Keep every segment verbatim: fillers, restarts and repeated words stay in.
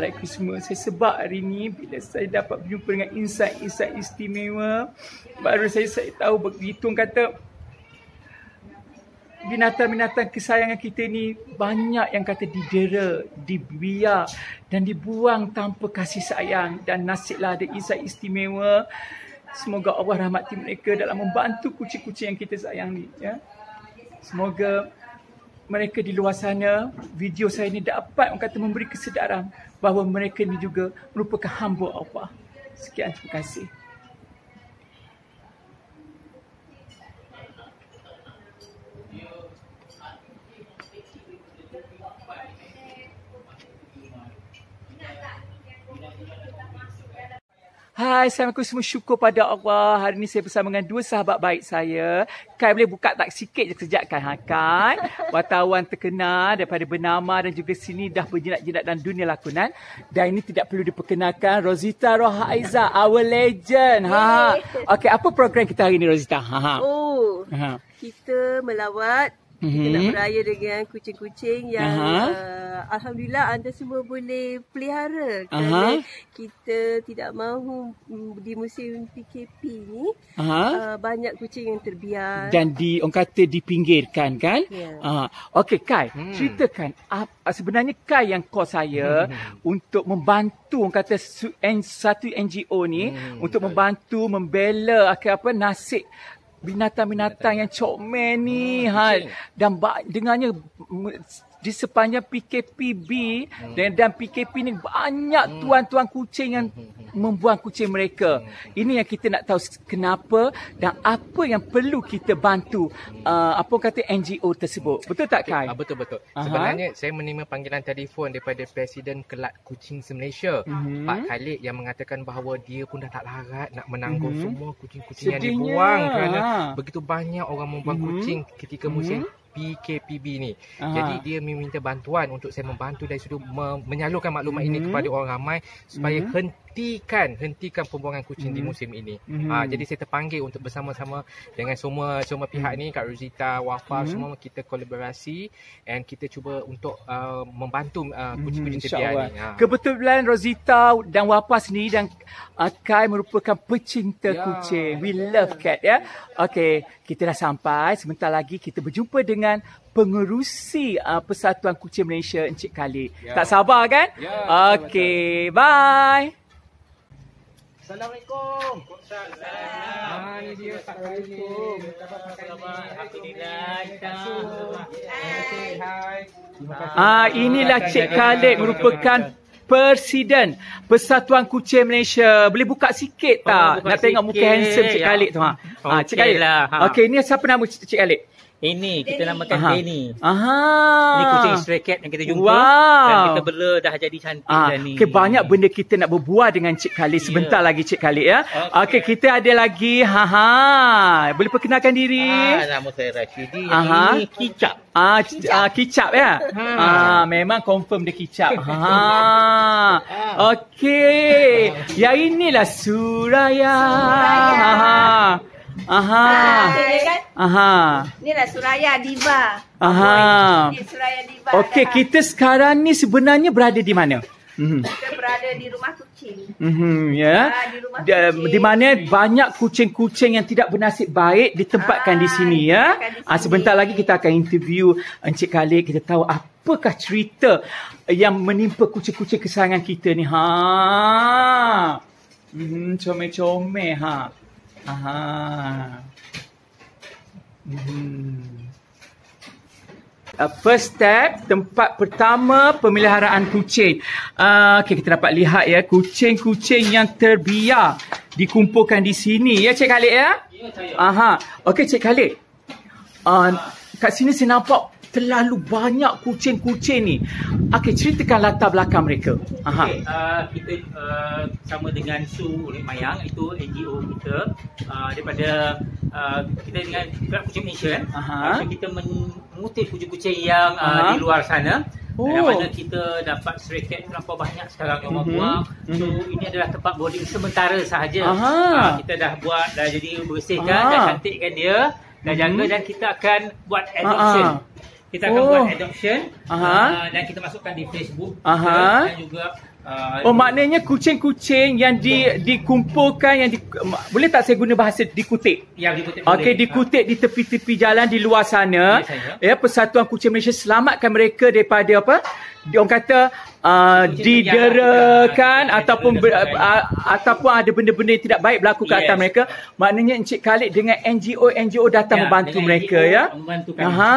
sahabat-sahabatku semua. Saya sebab hari ni bila saya dapat berjumpa dengan insight-insight istimewa, baru saya, saya tahu begitu kata binatang-binatang kesayangan kita ni banyak yang kata didera, dibiar dan dibuang tanpa kasih sayang. Dan nasiblah ada insight istimewa. Semoga Allah rahmati mereka dalam membantu kucing-kucing yang kita sayang ni. Ya. Semoga mereka di luar sana, video saya ni dapat orang kata memberi kesedaran bahawa mereka ni juga merupakan hamba Allah. Sekian, terima kasih. Hai, Assalamualaikum, semua syukur pada Allah. Hari ini saya bersama dengan dua sahabat baik saya. Kai boleh buka tak sikit je kejap kan? Ha, Kai, wartawan terkenal daripada bernama dan juga sini dah berjinak-jinak dalam dunia lakonan. Dan ini tidak perlu diperkenalkan, Rozita Rohaiza, our legend. Ha. Okey, apa program kita hari ini, Rozita? Ha, ha. Oh, ha. Kita melawat. Kita mm-hmm. nak beraya dengan kucing-kucing yang uh, Alhamdulillah anda semua boleh pelihara. Kerana kita tidak mahu di musim P K P ni uh, banyak kucing yang terbiar. Dan di, orang kata dipinggirkan kan? Yeah. Uh, Okey Kai, hmm. ceritakan uh, sebenarnya Kai yang call saya hmm. untuk membantu orang kata satu N G O ni hmm. untuk membantu membela apa nasib binatang-binatang yang comel ni hmm, ha, dan dengarnya di sepanjang P K P B hmm. dan, dan P K P ni banyak hmm. tuan-tuan kucing yang hmm. membuang kucing mereka. Hmm. Ini yang kita nak tahu kenapa dan apa yang perlu kita bantu uh, apa kata N G O tersebut. Betul tak Kai? Okay, betul-betul. Sebenarnya saya menerima panggilan telefon daripada Presiden Kelab Kucing Se-Malaysia, hmm. Pak Khalid, yang mengatakan bahawa dia pun dah tak larat nak menanggung hmm. semua kucing-kucing yang dibuang kerana begitu banyak orang membuang hmm. kucing ketika musim hmm. P K P B ni. Aha. Jadi dia meminta bantuan untuk saya membantu dari sudut me menyalurkan maklumat mm-hmm. ini kepada orang ramai supaya mm-hmm. hentikan hentikan pembuangan kucing mm-hmm. di musim ini. Mm-hmm. Ha, jadi saya terpanggil untuk bersama-sama dengan semua semua pihak mm-hmm. ni, Kak Rozita, Wafa, mm-hmm. semua kita kolaborasi dan kita cuba untuk uh, membantu uh, kucing-kucing mm-hmm. terbiar ni. Ha. Kebetulan Rozita dan Wafa sendiri dan uh, Kai merupakan pecinta yeah. kucing. We love cat ya. Okey, kita dah sampai. Sebentar lagi kita berjumpa dengan dengan pengerusi uh, Persatuan Kucing Malaysia, Encik Khalid. Ya. Tak sabar kan? Ya, okey, bye. Assalamualaikum. Waalaikumsalam. Ah, ni dia Pak Khalid ni. Alhamdulillah. Ah, inilah Cik Khalid merupakan Presiden Persatuan Kucing Malaysia. Boleh buka sikit tak? Oh, nak tengok muka handsome Cik ya. Khalid tu ha. Okay ah, Cik Khalid lah. Ha. Okey, ni siapa nama Cik Khalid? Ini kita namakan Aha. Denny. Aha. Ini kucing stray cat yang kita jumpa. Wow. Dan kita bela dah jadi cantik ah. dah ni. Okay, banyak benda kita nak berbual dengan Cik Khalid. Sebentar yeah. lagi Cik Khalid ya. Okey, okay, kita ada lagi. Ha ha. Boleh perkenalkan diri? Ah, nama saya Rashidi. Ini Kicap. Ah, kicap. Ah, kicap ya. Ha. Ah, memang confirm dia kicap. Ha. Okey. Ya inilah Suraya. Suraya. Ha. Aha. Ha, Aha. Inilah Suraya Diva. Aha. Ini Suraya Diva. Okey, kita sekarang ni sebenarnya berada di mana? Mm-hmm. Kita berada di rumah kucing. Mm-hmm, ya. Ha, di, rumah di, kucing. Di mana banyak kucing-kucing yang tidak bernasib baik ditempatkan ha, di sini ya. Di sini. Ha, sebentar lagi kita akan interview Encik Khalid, kita tahu apakah cerita yang menimpa kucing-kucing kesayangan kita ni. Ha. Hmm, comel-comel ha. Aha. Hmm. Uh, first step, tempat pertama pemeliharaan kucing. Uh, okay, kita dapat lihat ya, kucing-kucing yang terbiar dikumpulkan di sini. Ya, Cik Khalid ya? Ya, saya. Aha. Okey, Cik Khalid. Uh, kat sini saya nampak terlalu banyak kucing-kucing ni. Okey, ceritakan latar belakang mereka. Aha. Okey, uh, kita uh, sama dengan Su Urip Mayang, itu N G O kita uh, daripada uh, kita dengan Kelab Kucing Malaysia kan. Uh, so kita mengutip kucing-kucing yang uh, di luar sana. Oh. Yang mana kita dapat stray cat terlampau banyak sekarang yang orang mm-hmm. buang. So mm-hmm. ini adalah tempat boarding sementara sahaja. Uh, kita dah buat, dah jadi bersihkan, Aha. dah cantikkan dia, dah jaga mm-hmm. dan kita akan buat adoption. Aha. Kita akan oh. buat adoption uh, dan kita masukkan di Facebook Aha. dan juga Uh, Oh, maknanya kucing-kucing yang di, dikumpulkan, yang di, boleh tak saya guna bahasa dikutip? Yang dikutip Okey, boleh. dikutip di tepi-tepi jalan di luar sana. Ya, saya. Ya, Persatuan Kucing Malaysia selamatkan mereka daripada apa? Dia orang kata uh, Kucing diderakan penjara, ataupun didera ber, dan sebagainya. uh, ataupun ada benda-benda yang tidak baik berlaku ke atas Yes. mereka. Maknanya Encik Khalid dengan N G O N G O datang Ya, membantu dengan mereka N G O ya. Membantu kami. Aha.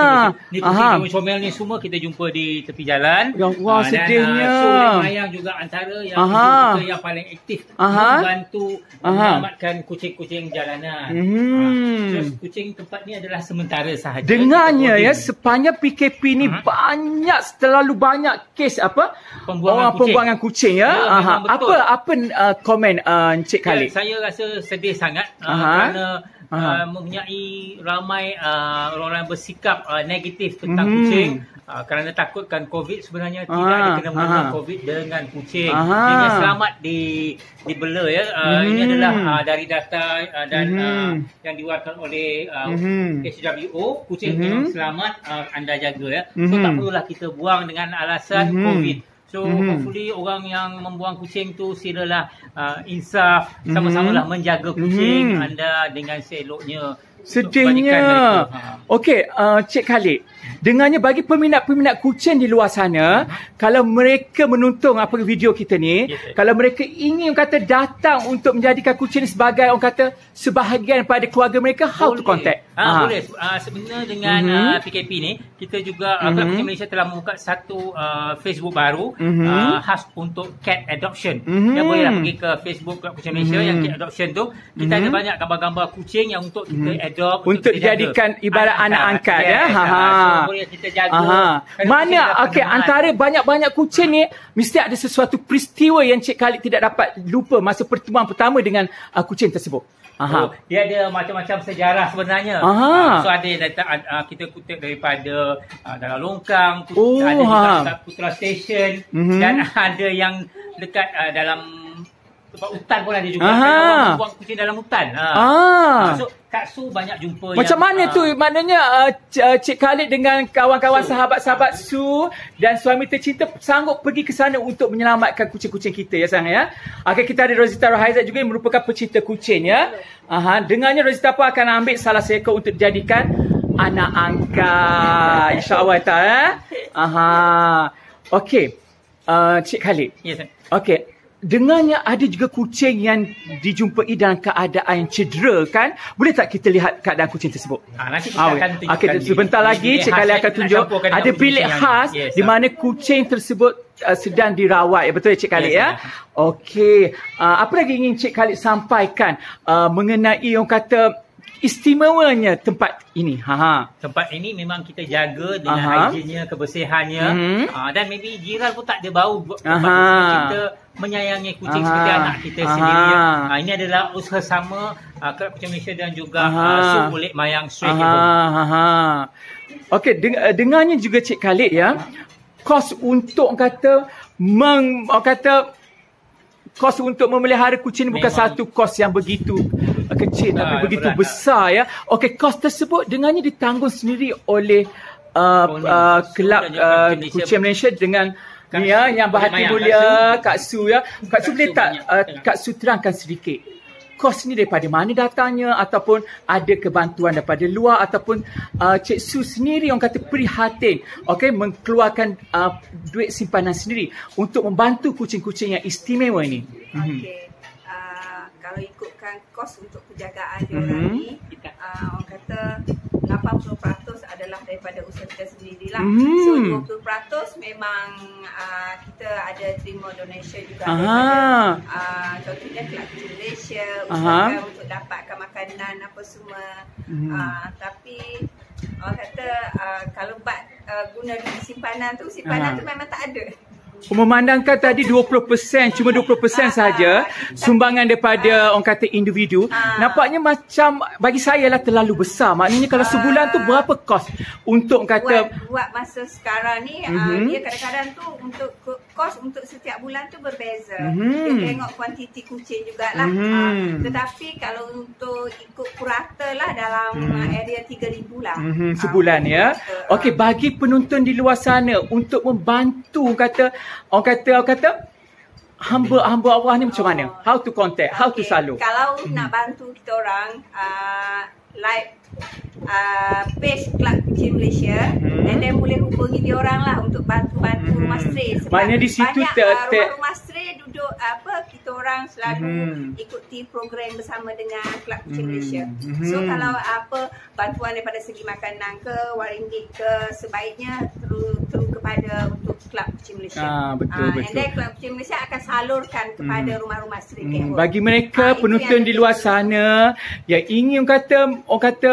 Ni kucing Aha. comel ni semua kita jumpa di tepi jalan. Ya Allah, Ah, dan, sedihnya. ah, Sulek Mayang juga antara yang Aha. kita yang paling aktif Aha. membantu Aha. menyelamatkan kucing-kucing jalanan. Hmm. Ah, so, kucing tempat ni adalah sementara sahaja. Dengarnya Kita ya, holding. sepanjang P K P ni Aha. banyak, terlalu banyak kes apa? Pembuangan orang kucing. pembuangan kucing ya. Ya, Aha. memang betul. Apa apa uh, komen uh, Encik Ya, Khalid? saya rasa sedih sangat uh, Aha. kerana Aha. uh, mempunyai ramai uh, orang bersikap uh, negatif tentang Mhm. kucing uh, kerana takutkan COVID. Sebenarnya tidak Aha. ada kena-mena Aha. COVID dengan kucing. Aha. Dia selamat di dibela ya. Uh, Ini Mhm. adalah uh, dari data uh, dan Mhm. uh, yang diwakilkan oleh uh, Mhm. H W O. Kucing Mhm. memang selamat, uh, anda jaga ya. So Mhm. tak perlulah kita buang dengan alasan Mhm. COVID. So Mhm. hopefully orang yang membuang kucing tu silalah uh, insaf, sama-samalah Mhm. menjaga kucing Mhm. anda dengan seeloknya. untuk Sedihnya. kebaikan mereka. Ha. Okey, uh, Cik Khalid. Dengannya bagi peminat-peminat kucing di luar sana, kalau mereka menonton apa video kita ni, Yes, sir. kalau mereka ingin orang kata datang untuk menjadikan kucing ni sebagai orang kata sebahagian pada keluarga mereka, how to contact? Ha, Ah. boleh. Uh, sebenarnya dengan Mhm. uh, P K P ni, kita juga uh, Kelab Mhm. Kucing Malaysia telah membuka satu uh, Facebook baru Mhm. uh, khas untuk cat adoption. Mhm. Yang bolehlah pergi ke Facebook Kelab Kucing Malaysia Mhm. yang cat adoption tu. Kita Mhm. ada banyak gambar-gambar kucing yang untuk kita adopt, Untuk kita jaga. dijadikan ibarat anak angkat, ya? Yes, Ha, ha. ha. So, boleh kita jaga. Aha. Kerana Mana kucing dapat okey manfaat. antara banyak-banyak kucing ni mesti ada sesuatu peristiwa yang Cik Khalid tidak dapat lupa masa pertemuan pertama dengan uh, kucing tersebut. Aha. Oh, dia ada macam-macam sejarah sebenarnya. Aha. Uh, so ada yang datang, uh, kita kutip daripada uh, dalam longkang, kut- Oh, ada juga ha. dekat Putra Station Mhm. dan ada yang dekat uh, dalam tempat hutan pun ada juga. Aha. Ada orang buang kucing dalam hutan. Ha. Ah. Uh, so Kak Su banyak jumpa Macam yang, mana uh, tu? Maknanya uh, C- uh, Cik Khalid dengan kawan-kawan sahabat-sahabat Su dan suami tercinta sanggup pergi ke sana untuk menyelamatkan kucing-kucing kita ya sayang ya. Okey, kita ada Rosita Rohaizat juga yang merupakan pecinta kucing ya. Aha, dengannya Rosita pun akan ambil salah seekor untuk dijadikan anak angkat. InsyaAllah tak eh? Aha. Okey. Uh, Cik Khalid. Yes, sir. Okey. Dengannya ada juga kucing yang dijumpai dalam keadaan cedera kan? Boleh tak kita lihat keadaan kucing tersebut? Ah, nanti kita Ah, akan okey. tunjukkan Okey, di- sebentar di lagi bilik Cik khas Khalid yang akan nak tunjuk campurkan dengan ada kucing bilik yang- khas Yes, di ah. mana kucing tersebut uh, sedang dirawat. Ya, betul ya Cik Khalid Yes, ya? ah. Okey. Uh, apa lagi ingin Cik Khalid sampaikan uh, mengenai orang kata istimewanya tempat ini? Ha ha. Tempat ini memang kita jaga dengan Aha. hygiennya, kebersihannya. Mhm. Uh, dan maybe jiran pun tak ada bau buat tempat Aha. ini. Kita menyayangi kucing Aha. seperti anak kita Aha. sendiri. Uh, ini adalah usaha sama uh, Kelab Kucing Malaysia dan juga Aha. uh, Su Ulik Mayang Stray Aha, Cable. aha. Okey, deng- uh, dengarnya juga Cik Khalid ya. Kos untuk orang kata meng, orang kata kos untuk memelihara kucing ni bukan Memang. satu kos yang begitu uh, kecil Besar, tapi begitu berat, besar ya. Okey, kos tersebut dengannya ditanggung sendiri oleh uh, Koni, uh, Su kelab dan juga uh, Kucing Kucing Malaysia dengan Kak ni ya Su, yang berhati Mayang, mulia Kak Kak Su ya. Kak Su Kak boleh Su tak banyak. uh, Kak Su terangkan sedikit kos ni daripada mana datangnya ataupun ada kebantuan daripada luar ataupun uh, Cik Su sendiri orang kata prihatin okey mengeluarkan uh, duit simpanan sendiri untuk membantu kucing-kucing yang istimewa ini. Okey. Uh, kalau ikutkan kos untuk penjagaan dia Mhm. orang ni, uh, orang kata lapan puluh peratus adalah daripada usaha kita sendirilah. Mhm. So dua puluh peratus memang uh, kita ada terima donation juga Aha. daripada uh, contohnya Kelab Kucing Malaysia usahakan Aha. untuk dapatkan makanan apa semua. Mhm. Uh, tapi orang kata uh, kalau bak uh, guna duit simpanan tu, simpanan Aha. tu memang tak ada. Memandangkan tadi dua puluh peratus, cuma dua puluh peratus sahaja sumbangan daripada orang kata individu. Ah. Nampaknya macam bagi saya lah terlalu besar. Maknanya kalau sebulan tu berapa kos untuk buat, kata buat masa sekarang ni Mhm. uh, dia kadang-kadang tu untuk ko- kos untuk setiap bulan tu berbeza. Mm-hmm. Dia tengok kuantiti kucing jugalah. Mm-hmm. Uh, tetapi kalau untuk ikut purata lah dalam mm-hmm. area tiga ribu lah. Mm-hmm. Sebulan uh, ya. Okey, bagi penonton di luar sana untuk membantu kata orang kata orang kata hamba-hamba Allah ni macam mana? How to contact? How okay. to salur? Kalau mm-hmm. nak bantu kita orang uh, like Uh, page Kelab Kucing Malaysia hmm. and then boleh hubungi dia orang lah untuk bantu-bantu hmm. rumah stray sebab maknanya di situ banyak ter- uh, rumah-rumah stray duduk apa kita orang selalu hmm. ikuti program bersama dengan Kelab Kucing hmm. Malaysia. Hmm. So kalau apa bantuan daripada segi makanan ke wang ringgit ke sebaiknya terus terus kepada untuk Kelab Kucing Malaysia. Ah, betul, uh, betul. And then Kelab Kucing Malaysia akan salurkan kepada hmm. rumah-rumah stray. Hmm. Bagi mereka uh, penonton di luar sana yang ingin kata orang kata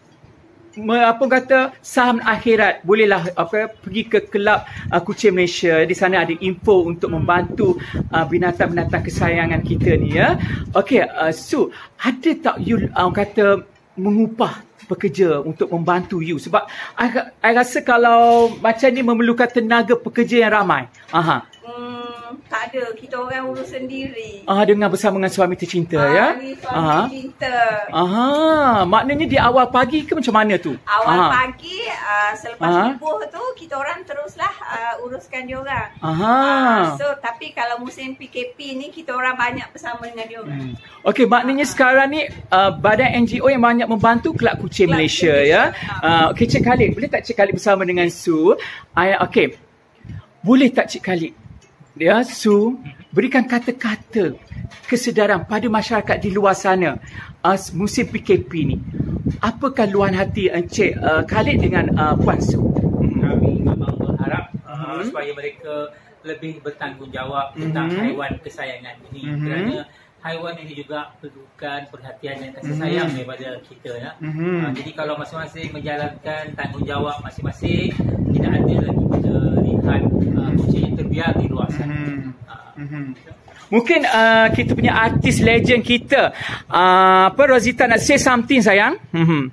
apa kata saham akhirat, bolehlah apa pergi ke Kelab uh, Kucing Malaysia. Di sana ada info untuk membantu uh, binatang-binatang kesayangan kita ni ya. Okey, uh, so ada tak you uh, kata mengupah pekerja untuk membantu you? Sebab I, I rasa kalau macam ni memerlukan tenaga pekerja yang ramai. Aha. Tak ada, kita orang urus sendiri. Ah, dengan bersama dengan suami tercinta ah, ya. Ni suami Aha. tercinta. Aha, maknanya di awal pagi ke macam mana tu? Awal Aha. pagi uh, selepas Aha. subuh tu kita orang teruslah uh, uruskan dia orang. Aha. Uh, so tapi kalau musim P K P ni kita orang banyak bersama dengan dia orang. Hmm. Okey, maknanya Aha. sekarang ni uh, badan N G O yang banyak membantu Kelab Kucing Kelab Malaysia Kucing ya. Uh, okey, Cik Khalid, boleh tak Cik Khalid bersama dengan Su? Uh, okey. Boleh tak Cik Khalid? Ya, Su, berikan kata-kata kesedaran pada masyarakat di luar sana uh, musim P K P ni. Apakah luahan hati Encik uh, Khalid dengan uh, Puan Su? Kami memang berharap uh, supaya mereka lebih bertanggungjawab tentang mm-hmm. haiwan kesayangan ini mm-hmm. kerana haiwan ini juga perlukan perhatian dan kasih sayang mm-hmm. daripada kita ya. Mm-hmm. Uh, jadi kalau masing-masing menjalankan tanggungjawab masing-masing, tidak ada lagi kita lihat uh, kucing yang terbiar di luar sana. Mm-hmm. Uh, mm-hmm. Mungkin uh, kita punya artis legend kita uh, apa Rosita nak say something sayang? Mm-hmm.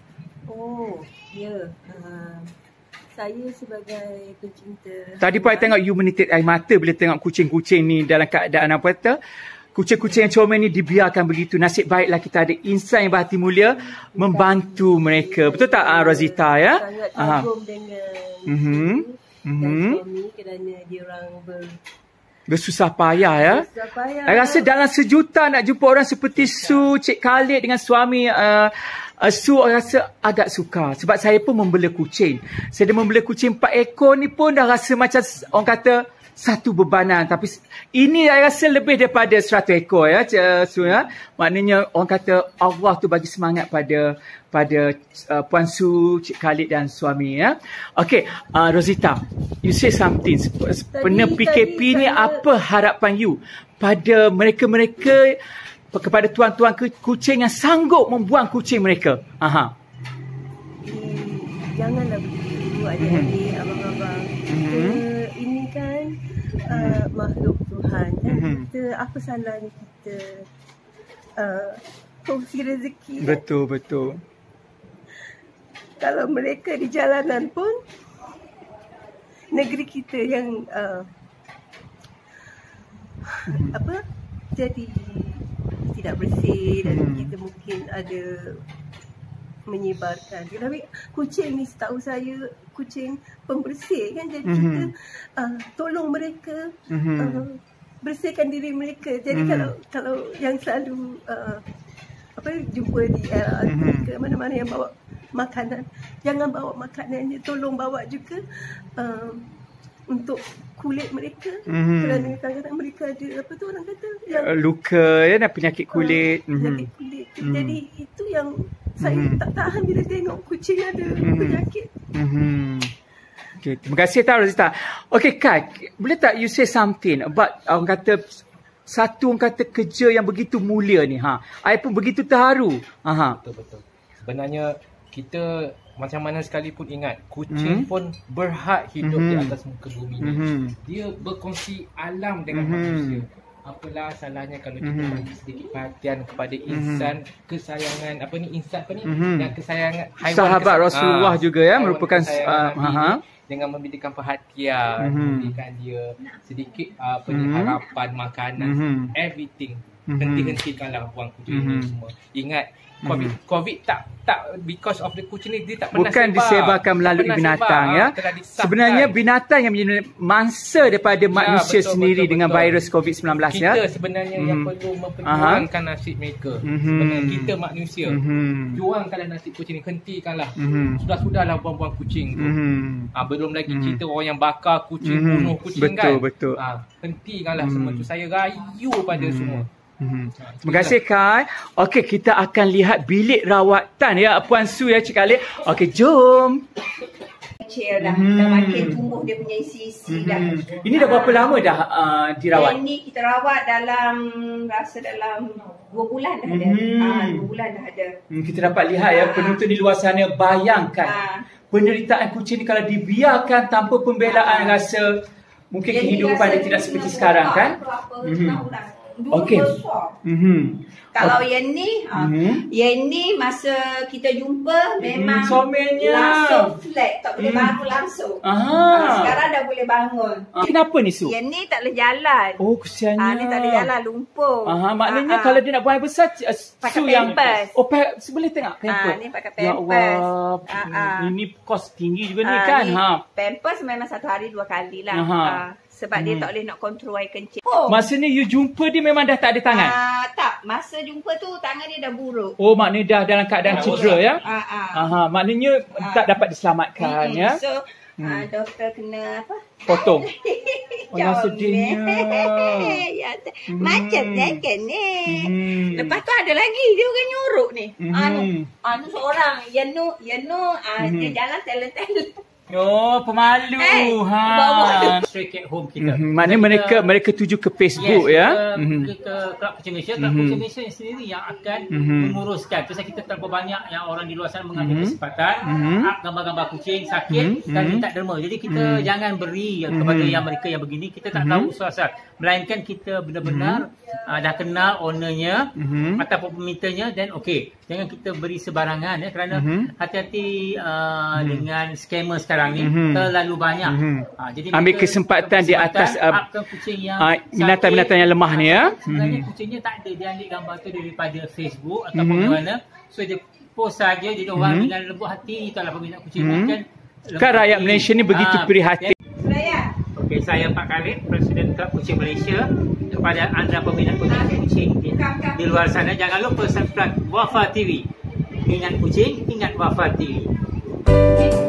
Oh, ya. Yeah. Uh, saya sebagai pencinta. Tadi pun saya tengok you menitik air mata bila tengok kucing-kucing ni dalam keadaan apa kata? Kucing-kucing yang comel ni dibiarkan begitu. Nasib baiklah kita ada insan yang berhati mulia membantu mereka. Betul tak uh, Rosita ya? Sangat kagum dengan mm-hmm. dan mm-hmm. suami kerana dia orang ber bersusah payah ya. Bersusah payah. Saya rasa dalam sejuta nak jumpa orang seperti Su, Cik Khalid dengan suami uh, uh, Su, saya rasa agak sukar. Sebab saya pun membela kucing. Saya dah membela kucing empat ekor ni pun dah rasa macam orang kata satu bebanan. Tapi ini saya rasa lebih daripada seratus ekor ya, Su ya. Maknanya orang kata Allah tu bagi semangat pada pada uh, Puan Su, Cik Khalid dan suami ya. Okey, uh, Rosita, you say something. Pernah P K P ni saya... apa harapan you pada mereka-mereka, kepada tuan-tuan kucing yang sanggup membuang kucing mereka? Aha. Hmm, janganlah begitu adik-adik, mm-hmm. abang-abang. Mm-hmm. Kita, ini kan uh, makhluk Tuhan kan. Mm-hmm. Kita apa salahnya kita uh, kongsi rezeki. Betul, kan? Betul. Kalau mereka di jalanan pun, negeri kita yang uh, apa jadi tidak bersih dan hmm. kita mungkin ada menyebarkan. Tapi kucing ni setahu saya kucing pembersih kan, jadi hmm. kita uh, tolong mereka hmm. uh, bersihkan diri mereka. Jadi hmm. kalau kalau yang selalu uh, apa jumpa di uh, hmm. ke mana-mana yang bawa makanan, jangan bawa makanannya, tolong bawa juga uh, untuk kulit mereka. Mm-hmm. Kerana kadang-kadang mereka ada apa tu orang kata yang luka ya, dan penyakit kulit. Uh, penyakit mm-hmm. kulit. Mm-hmm. Jadi itu yang saya mm-hmm. tak tahan bila tengok kucing ada mm-hmm. penyakit. Mm-hmm. Okay, terima kasih tak Rosita. Okay Kak, boleh tak you say something about orang kata satu orang kata kerja yang begitu mulia ni ha. I pun begitu terharu. Aha. Betul betul. Sebenarnya kita macam mana sekalipun ingat, kucing mm-hmm. pun berhak hidup mm-hmm. di atas muka bumi ni. Mm-hmm. Dia berkongsi alam dengan mm-hmm. manusia. apalah salahnya kalau kita Mhm. beri sedikit perhatian kepada Mhm. insan kesayangan apa ni insan apa ni Mhm. yang kesayangan haiwan Sahabat kes- Rasulullah ah, juga ya, haiwan merupakan kesayangan uh, Nabi aha. ni, dengan memberikan perhatian, Mhm. memberikan dia sedikit uh, apa ni Mhm. harapan makanan, Mhm. everything. Mhm. Henti-hentikanlah buang kucing Mhm. ni semua. Ingat COVID COVID tak tak because of the kucing ni dia tak pernah Bukan sebar. disebarkan melalui Tak pernah binatang sebar. ya. Ah, telah disahkan. Sebenarnya binatang yang menjadi mangsa daripada manusia betul, sendiri betul, dengan betul. virus covid sembilan belas Kita ya. sebenarnya Mhm. yang perlu memperjuangkan nasib mereka. Mhm. Sebenarnya kita manusia. Mhm. Juangkanlah nasib kucing ni, hentikanlah. Mhm. Sudah-sudahlah buang-buang kucing tu. Mhm. Ah, belum lagi Mhm. cerita orang yang bakar kucing, Mhm. bunuh kucing Betul, kan. betul. Ah, hentikanlah Mhm. semua tu. Saya rayu pada Mhm. semua. Mhm. Terima kasih Kai. Okey, kita akan lihat bilik rawatan ya Puan Su ya Cik Khalid. Okey, jom. Kecil dah, Hmm. dah makin tumbuh dia punya isi-isi dah. Mhm. Ini dah berapa lama dah uh, dirawat? Yang ni kita rawat dalam, rasa dalam dua bulan dah ada. Hmm. Ah, dua bulan dah ada. Hmm, kita dapat lihat ya penonton di luar sana, bayangkan Ah. penderitaan kucing ni kalau dibiarkan tanpa pembelaan, rasa mungkin Yang ni kehidupan rasa dia tidak dia seperti kena sekarang besar kan. tu apa, Mhm. tahu dah. Dua Okey. besar. Mhm. Kalau yang ni, ah, Mhm. yang ni masa kita jumpa memang somelnya. langsung flat, tak boleh Mhm. bangun langsung. Aha. Ah, sekarang dah boleh bangun. Ah, kenapa ni Su? Yang ni tak boleh jalan. Oh, kesiannya. Ah, ni tak boleh jalan, lumpur. Aha, maknanya Ah, ah. kalau dia nak buang air besar, uh, Pakai Su yang pampers. Oh, pa- boleh tengok pampers. Ah, ni pakai Ya pampers. Allah. Ah, ah. Ini kos tinggi juga ni Ah, kan. ni Ha. Pampers memang satu hari dua kali lah. Aha. Ah, sebab dia Hmm. tak boleh nak kontrol air kencing. Oh, Masa ni you jumpa dia memang dah tak ada tangan. ah, tak, masa jumpa tu tangan dia dah buruk. Oh, maknanya dah dalam keadaan Dah cedera ya. Ah, ah. Aha, maknanya Ah. tak dapat diselamatkan Mm-mm. ya. So, Hmm. ah, doktor kena apa? Potong. Oh, yang Comel. sedihnya. Ya, t- Hmm. macam second ni. Hmm. Lepas tu ada lagi dia orang nyuruk ni. Mhm. Anu, anu seorang, Yenu, Yenu, ah, Mhm. dia jalan talent-talent. Oh, pemalu. Eh, ha. bawa. Stray Cat Home kita. Mhm, maknanya mereka mereka tuju ke Facebook yes, ya. Kita, Mhm. kita Kelab Kucing Malaysia, Kelab Mhm. Kucing Malaysia sendiri yang akan Mhm. menguruskan. Pasal kita terlalu banyak yang orang di luar sana mengambil Mhm. kesempatan, Mhm. up gambar-gambar kucing sakit Mhm. dan Mhm. tak derma. Jadi kita Mhm. jangan beri kepada Mhm. yang mereka yang begini, kita tak Mhm. tahu asal. Melainkan kita benar-benar uh, dah kenal ownernya Mhm. ataupun pemintanya, dan okey, jangan kita beri sebarangan ya, kerana Mhm. hati-hati uh, Mhm. dengan scammer sekarang ni Mhm. terlalu banyak. Mhm. Ah, jadi Ambil mereka kesempatan di atas, uh, upkan kucing yang ah, binatang-binatang yang lemah ni, ya. Sebenarnya Mhm. kucingnya tak ada, dia ambil gambar tu daripada Facebook ataupun Mhm. di mana. So dia post saja, jadi orang Mhm. dengan lembut hati itulah peminat kucing. Mhm. Kan Kan rakyat Malaysia ni begitu Ah, prihatin. Saya. Okey, saya Pak Khalid, Presiden Kelab Kucing Malaysia. Kepada anda peminat-peminat kucing di, di luar sana, jangan lupa subscribe Wafa T V. Ingat kucing, ingat Wafa T V.